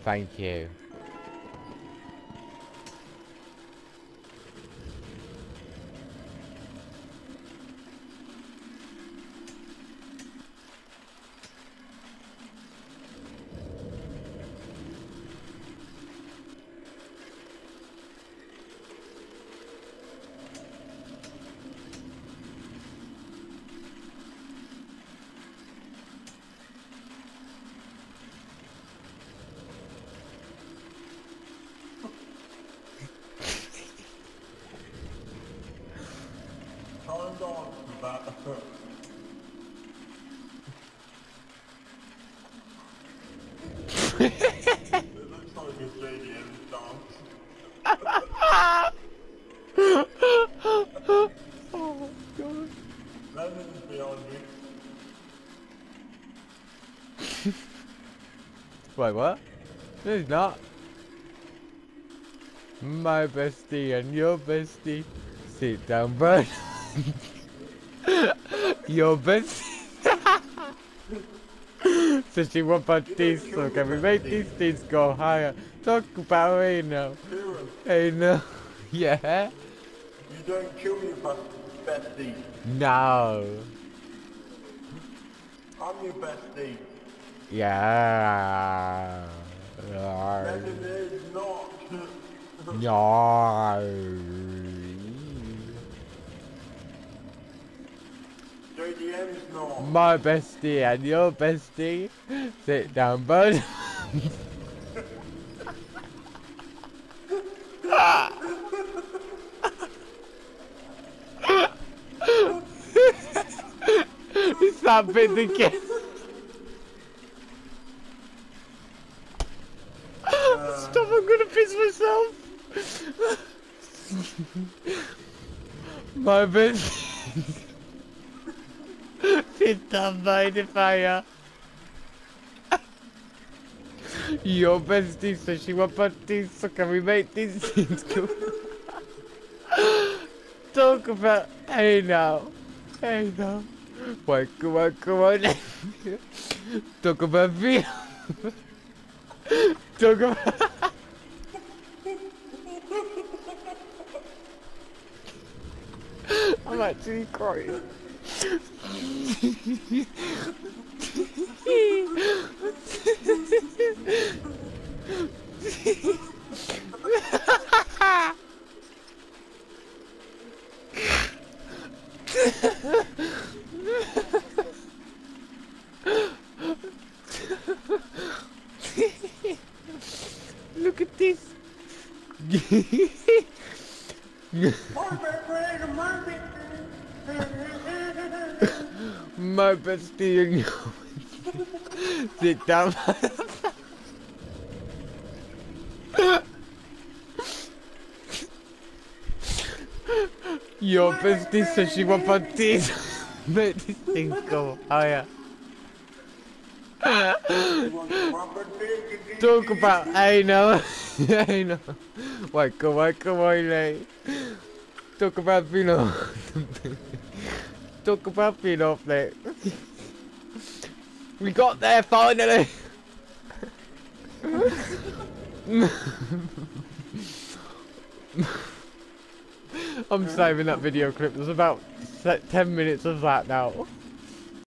Thank you. Hold on to that. It looks like a JDM dance. Oh my god. Lennon's behind me. Wait, what? No, he's not. My bestie and your bestie. Sit down, bud. Your bestie. So she wants about this, so can we make these things go higher? Talk about hey now. Kieran, Hey no. Yeah? you don't kill your bestie. No. I'm your bestie. Yeah. Lennon is not. No. JDM's not. My bestie and your bestie. Sit down, bud. It's that bit again. Stop, I'm gonna piss myself. My bestie. Sit down by the fire. Your bestie says she wants parties, so can we make these things go? Talk about hey now. Hey now. Why come on, come on. Talk about me. Talk about I'm actually crying. Look at this. My bestie and you. Sit down. Your bestie says she wants parties. Make this thing go higher. Talk about I know. I know. Wake up, like. Talk about Pino. Talk about Pino, like. We got there finally. I'm saving that video clip. There's about 10 minutes of that now.